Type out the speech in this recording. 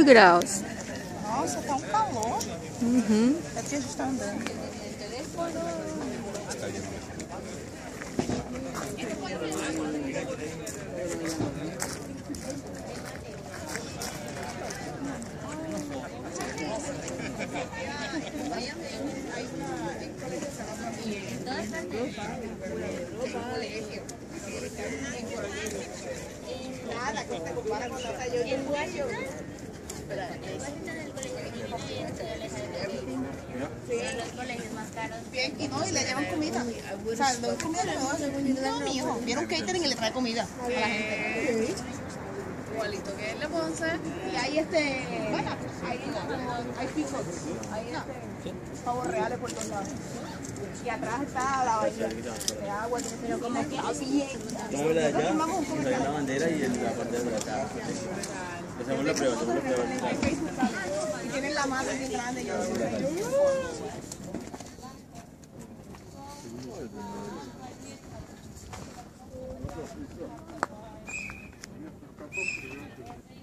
graus. Nossa, tá um calor. Uhum. É porque a gente tá andando. Nada que se compara con la yo en Guayo. Los colegios más caros. Bien, y no, y le llevan comida. O sea, no es comida no, mi hijo. Viene un catering y le trae comida a la gente. Igualito que él le puedo hacer. Y hay bueno, hay picos. Hay pavos reales por todos lados. Y atrás está la bahía de agua, pero como está bien. Como la de allá, la bandera y la parte de acá. Hacemos la prueba, hacemos la prueba. Y tienen la madre bien grande. Yo